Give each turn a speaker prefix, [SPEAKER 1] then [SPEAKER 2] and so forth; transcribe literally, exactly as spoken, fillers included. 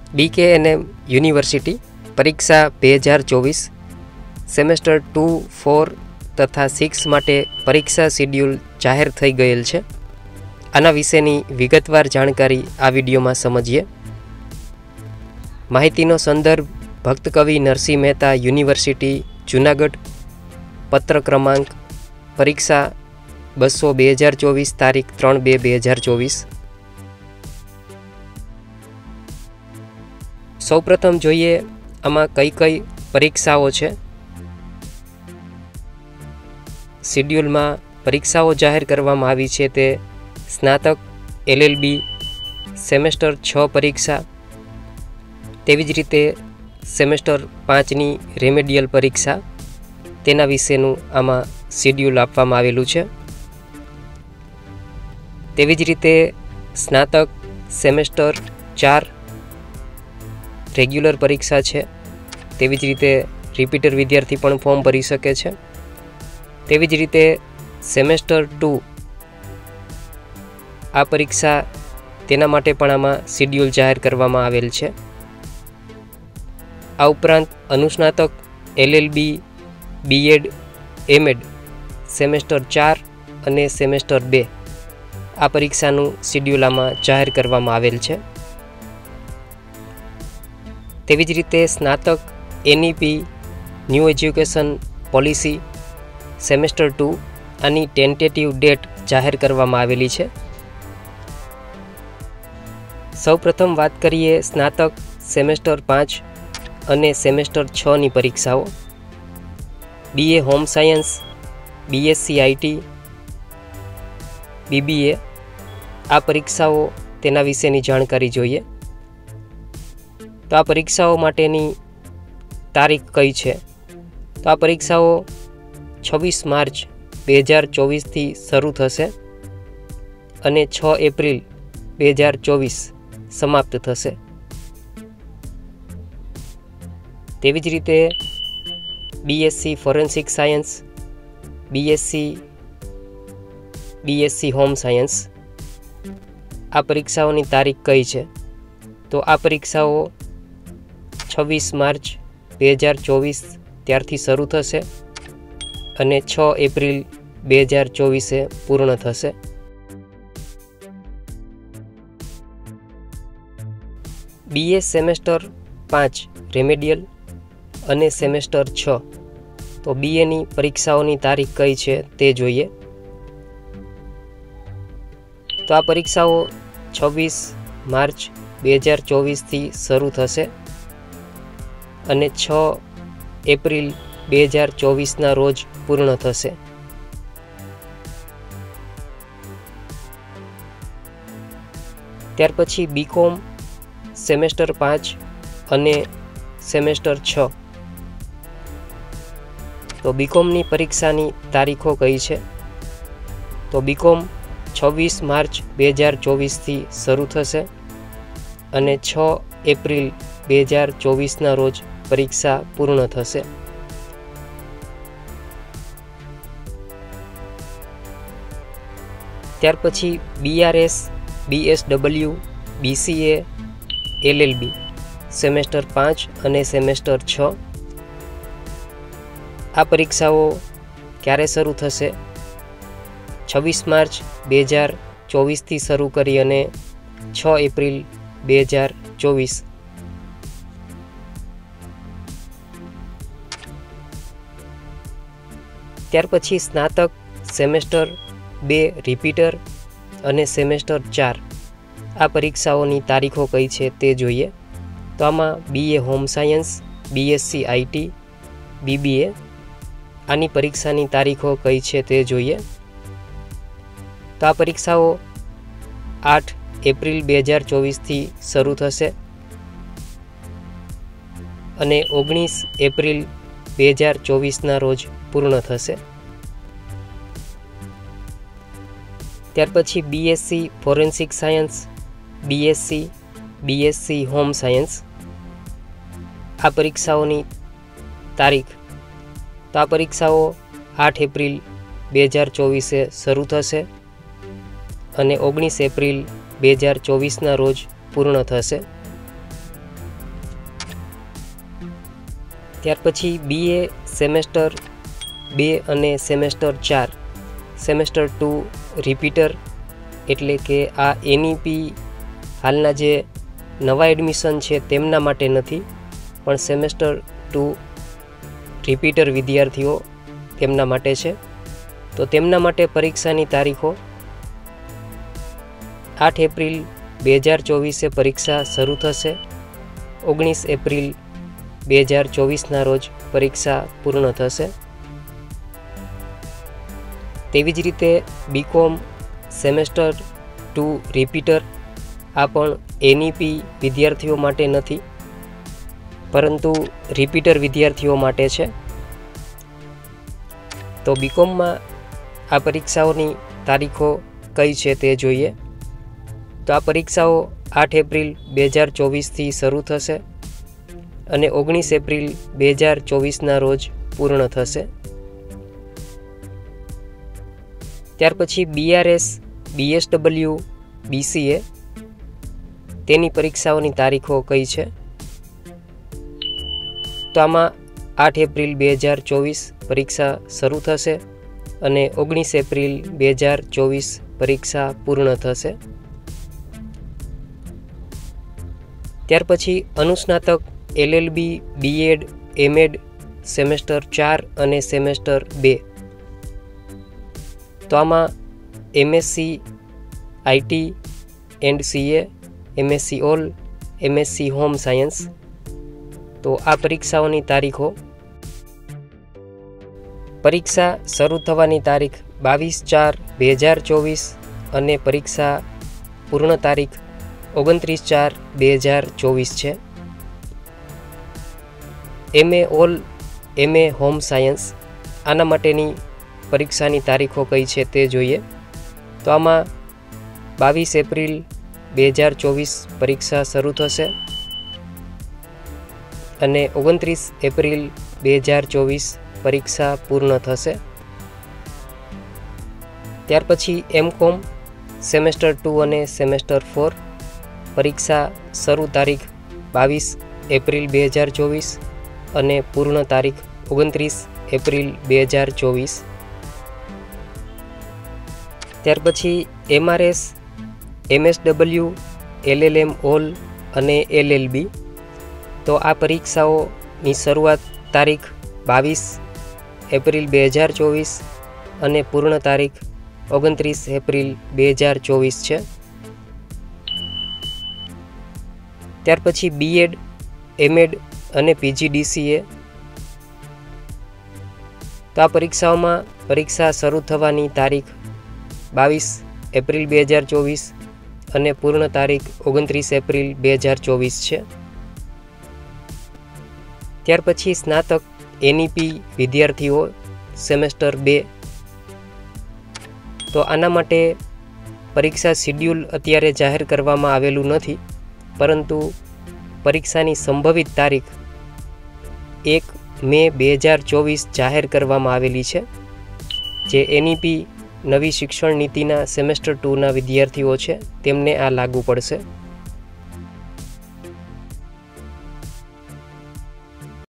[SPEAKER 1] D કે N એમ university પરીક્ષા બે હજાર ચોવીસ સેમેસ્ટર ટુ ફોર તથા સિક્સ માટે પરીક્ષા શિડ્યુલ જાહેર થઈ ગયેલ છે. આના વિશેની વિગતવાર જાણકારી આ વિડીયોમાં સમજીએ. માહિતીનો સંદર્ભ ભક્ત કવિ નરસિંહ મહેતા યુનિવર્સિટી જૂનાગઢ, પત્ર ક્રમાંક પરીક્ષા બસો બે હજાર ચોવીસ તારીખ ત્રણ બે બે હજાર ચોવીસ. સૌપ્રથમ જોઈએ આમાં કઈ કઈ પરીક્ષાઓ છે. શિડ્યુલમાં પરીક્ષાઓ જાહેર કરવામાં આવી છે તે સ્નાતક એલ એલ બી સેમેસ્ટર છ પરીક્ષા, તેવી જ રીતે સેમેસ્ટર પાંચની રેમેડિયલ પરીક્ષા, તેના વિશેનું આમાં શિડ્યુલ આપવામાં આવેલું છે. તેવી જ રીતે સ્નાતક સેમેસ્ટર ચાર રેગ્યુલર પરીક્ષા છે. તેવી જ રીતે રિપીટર વિદ્યાર્થી પણ ફોર્મ ભરી શકે છે. તેવી જ રીતે સેમેસ્ટર ટુ આ પરીક્ષા તેના માટે પણ આમાં શિડ્યુલ જાહેર કરવામાં આવેલ છે. આ ઉપરાંત અનુસ્નાતક L L B, B Ed, M Ed semester ચાર અને સેમેસ્ટર બે આ પરીક્ષાનું શિડ્યુલ આમાં જાહેર કરવામાં આવેલ છે. તેવી જ રીતે સ્નાતક N E P new education policy semester two આની ટેન્ટેટિવ ડેટ જાહેર કરવામાં આવેલી છે. સૌપ્રથમ વાત કરીએ સ્નાતક સેમેસ્ટર પાંચ અને સેમેસ્ટર છની પરીક્ષાઓ. B A home science, B S C I T, B B A આ પરીક્ષાઓ તેના વિશેની જાણકારી જોઈએ. તો આ પરીક્ષાઓ માટેની તારીખ કઈ છે? તો આ પરીક્ષાઓ છવ્વીસ માર્ચ બે હજાર ચોવીસથી શરૂ થશે અને છ એપ્રિલ બે હજાર ચોવીસ સમાપ્ત થશે. તેવી જ રીતે B S C forensic science, B S C B S C home science આ પરીક્ષાઓની તારીખ કઈ છે? તો આ પરીક્ષાઓ છવ્વીસ માર્ચ બે હજાર ચોવીસ ત્યારથી શરૂ થશે અને છ એપ્રિલ બે હજાર ચોવીસે પૂર્ણ થશે. બી એ સેમેસ્ટર પાંચ રેમેડિયલ અને સેમેસ્ટર છ તો બી એની પરીક્ષાઓની તારીખ કઈ છે તે જોઈએ. તો આ પરીક્ષાઓ છવ્વીસ માર્ચ બે હજાર ચોવીસથી શરૂ થશે અને છ એપ્રિલ બે હજાર ચોવીસના રોજ પૂર્ણ થશે. ત્યાર પછી બી કોમ સેમેસ્ટર પાંચ અને સેમેસ્ટર છ તો બી કોમની પરીક્ષાની તારીખો કઈ છે? તો બી કોમ છવ્વીસ માર્ચ બે હજાર ચોવીસથી શરૂ થશે અને છ એપ્રિલ બે હજાર ચોવીસના રોજ પરીક્ષા પૂર્ણ થશે. ત્યાર પછી B R S, B S W, B C A, L L B semester પાંચ અને સેમેસ્ટર છ આ પરીક્ષાઓ ક્યારે શરૂ થશે? છવ્વીસ માર્ચ બે હજાર ચોવીસથી શરૂ કરી અને છ એપ્રિલ બે હજાર ચોવીસ. ત્યાર પછી સ્નાતક સેમેસ્ટર બે રિપીટર અને સેમેસ્ટર ચાર આ પરીક્ષાઓની તારીખો કઈ છે તે જોઈએ. તો આમાં B A home science, B S C I T, B B A આની પરીક્ષાની તારીખો કઈ છે તે જોઈએ. તો આ પરીક્ષાઓ આઠ એપ્રિલ બે હજાર ચોવીસથી શરૂ થશે અને ઓગણીસ એપ્રિલ બે હજાર ચોવીસના રોજ પૂર્ણ થશે. ત્યાર પછી B S C forensic science, B S C, B S C home science આ પરીક્ષાઓની તારીખ. તો આ પરીક્ષાઓ આઠ એપ્રિલ બે હજાર ચોવીસે શરૂ થશે અને ઓગણીસ એપ્રિલ બે હજાર ચોવીસના રોજ પૂર્ણ થશે. ત્યાર પછી બીએ સેમેસ્ટર બે અને સેમેસ્ટર ચાર સેમેસ્ટર ટુ રિપીટર એટલે કે આ એનઈપી હાલના જે નવા એડમિશન છે તેમના માટે નથી, પણ સેમેસ્ટર ટુ રિપીટર વિદ્યાર્થીઓ તેમના માટે છે. તો તેમના માટે પરીક્ષાની તારીખો આઠ એપ્રિલ બે હજાર ચોવીસે પરીક્ષા શરૂ થશે. ઓગણીસ એપ્રિલ બે હજાર ચોવીસના રોજ પરીક્ષા પૂર્ણ થશે. તેવી જ રીતે બીકોમ સેમેસ્ટર ટુ રિપીટર આ પણ એનઈપી વિદ્યાર્થીઓ માટે નથી, પરંતુ રિપીટર વિદ્યાર્થીઓ માટે છે. તો બીકોમમાં આ પરીક્ષાઓની તારીખો કઈ છે તે જોઈએ. તો આ પરીક્ષાઓ આઠ એપ્રિલ બે હજાર ચોવીસથી શરૂ થશે અને ઓગણીસ એપ્રિલ બે હજાર ચોવીસના રોજ પૂર્ણ થશે. ત્યાર પછી બીઆરએસ, બીએસડબલ્યુ, બીસીએ તેની પરીક્ષાઓની તારીખો કઈ છે. તો આમાં આઠ એપ્રિલ બે હજાર ચોવીસ પરીક્ષા શરૂ થશે અને ઓગણીસ એપ્રિલ બે હજાર ચોવીસ પરીક્ષા પૂર્ણ થશે. ત્યાર પછી અનુસ્નાતક એલએલબી, બીએડ, એમએડ સેમેસ્ટર ચાર અને સેમેસ્ટર બે. તો આમાં MSc IT and CA, MSc all, MSc home science. તો આ પરીક્ષાઓની તારીખો પરીક્ષા શરૂ થવાની તારીખ બાવીસ ચાર બે હજાર ચોવીસ અને પરીક્ષા પૂર્ણ તારીખ ઓગણત્રીસ ચાર બે હજાર ચોવીસ છે. MA all, MA home science આના માટેની પરીક્ષાની તારીખો કઈ છે તે જોઈએ. તો આમાં બાવીસ એપ્રિલ બે હજાર ચોવીસ પરીક્ષા શરૂ થશે અને ઓગણત્રીસ એપ્રિલ બે હજાર ચોવીસ પરીક્ષા પૂર્ણ થશે. ત્યાર પછી એમકોમ સેમેસ્ટર ટુ અને સેમેસ્ટર ફોર પરીક્ષા શરૂ તારીખ બાવીસ એપ્રિલ બે હજાર ચોવીસ અને પૂર્ણ તારીખ ઓગણત્રીસ એપ્રિલ બે હજાર ચોવીસ. ત્યાર પછી એમઆરએસ, એમએસડબલ્યુ, એલએલએમ ઓલ અને એલએલબી. તો આ પરીક્ષાઓની શરૂઆત તારીખ બાવીસ એપ્રિલ બે હજાર ચોવીસ અને પૂર્ણ તારીખ ઓગણત્રીસ એપ્રિલ બે હજાર ચોવીસ છે. ત્યાર પછી બીએડ, એમએડ અને પીજીડીસીએ. તો આ પરીક્ષાઓમાં પરીક્ષા શરૂ થવાની તારીખ બાવીસ એપ્રિલ બે હજાર ચોવીસ અને પૂર્ણ તારીખ ઓગણત્રીસ એપ્રિલ બે હજાર ચોવીસ છે. ત્યાર પછી સ્નાતક એનઈપી વિદ્યાર્થીઓ સેમેસ્ટર બે. તો આના માટે પરીક્ષા શિડ્યુલ અત્યારે જાહેર કરવામાં આવેલું નથી, પરંતુ પરીક્ષાની સંભવિત તારીખ એક મે બે હજાર ચોવીસ જાહેર કરવામાં આવેલી છે, જે એનઈપી નવી શિક્ષણ નીતિના સેમેસ્ટર ટુના વિદ્યાર્થીઓ છે તેમને આ લાગુ પડશે.